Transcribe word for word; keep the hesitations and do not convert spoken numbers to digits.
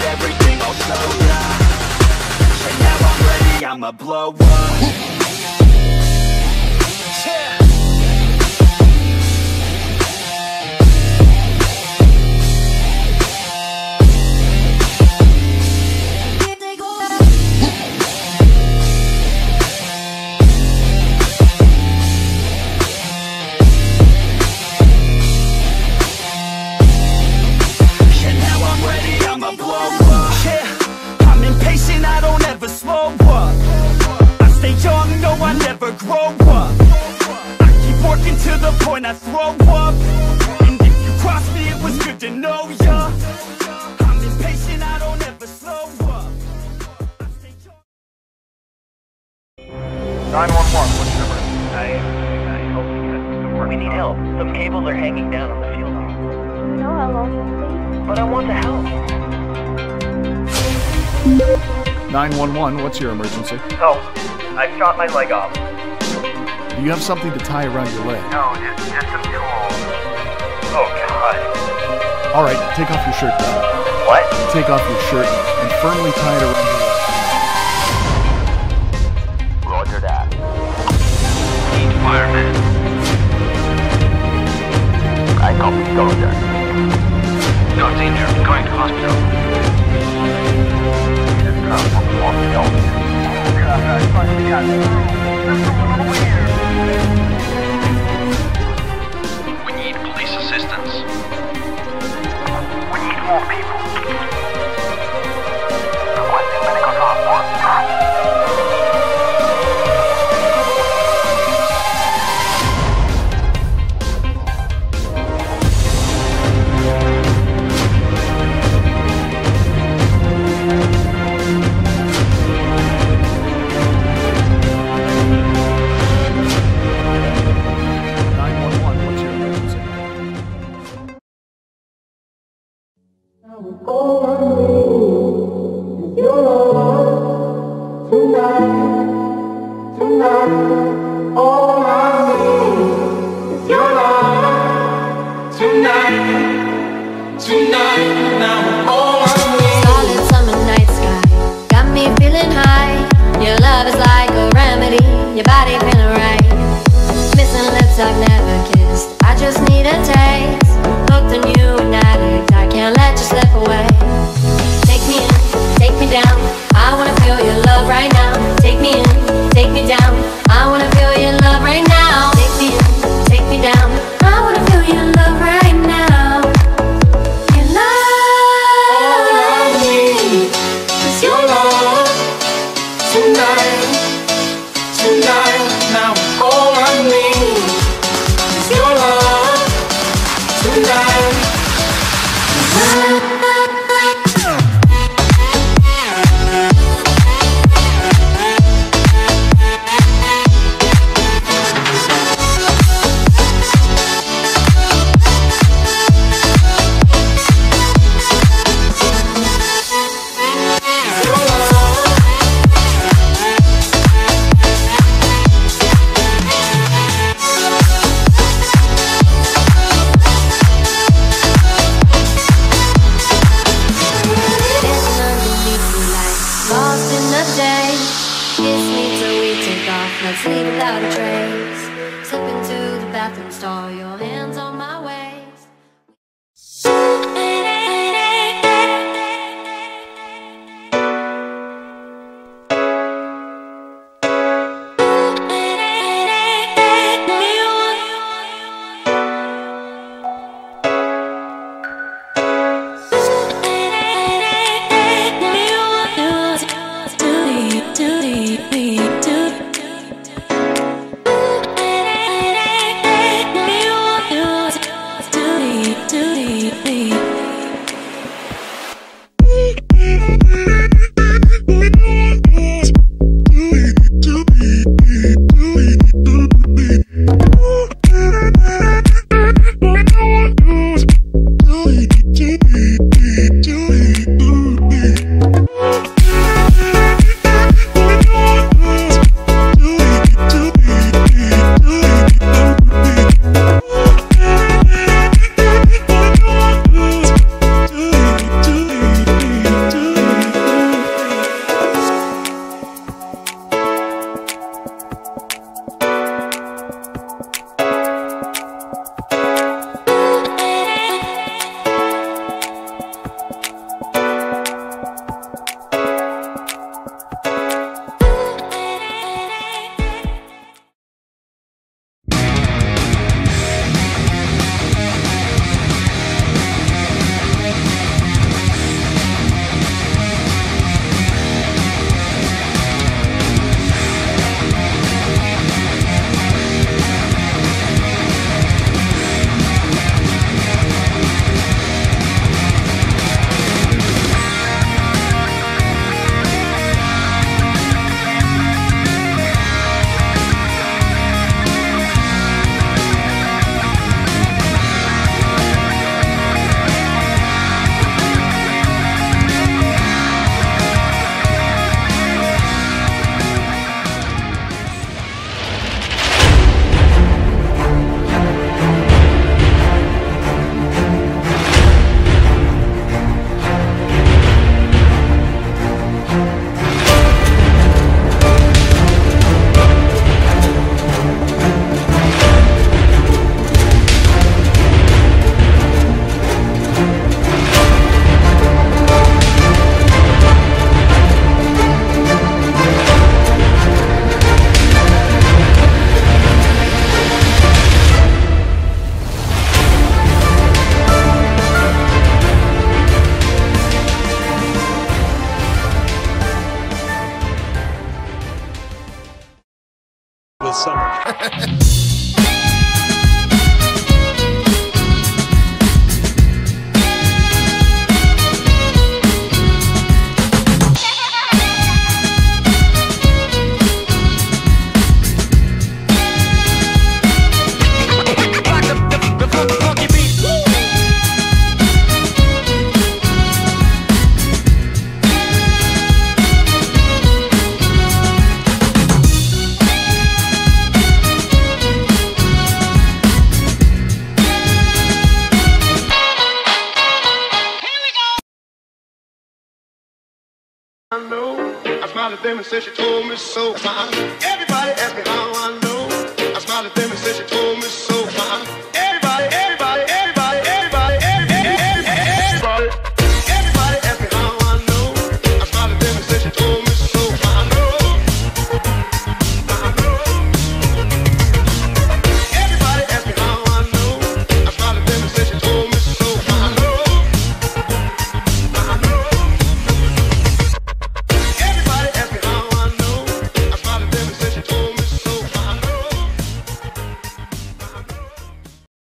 everything, I'll show ya. And now I'm ready, I'ma blow up. Yeah. Grow up, I keep working to the point I throw up. And if you cross me, it was good to know ya. I'm impatient, I don't ever slow up. nine one one, what's your emergency? I, I hope you get some work. We need help. Some cables are hanging down on the field house. No, how long, please? But I want to help. nine one one, what's your emergency? Oh, I shot my leg off. Do you have something to tie around your leg? No, just, just some tools. Oh, God. Alright, take off your shirt then. What? Take off your shirt and firmly tie it around your leg. Roger that. Need fireman. I copy, go there. No danger, going to hospital. Just come from the hospital. Oh, God, I finally got it. There's someone over here. We need police assistance. We need more people. Requesting medical transport. Your body feeling right. Missing lips I've never kissed. I just need a taste. Hooked on you and addict. I can't let you slip away. Take me in, take me down. I wanna feel your love right now. Take me in, take me down. I wanna feel your love right now. Take me in, take me down. I wanna feel your love right now. Your love. All I need is your love tonight. Tonight, now all I need is your love tonight. Let's leave without a trace. Slip into the bathroom stall, your hands on my waist. I know. I smiled at them and said she told me so. Everybody asked me how I know. I smiled at them and said she told me so.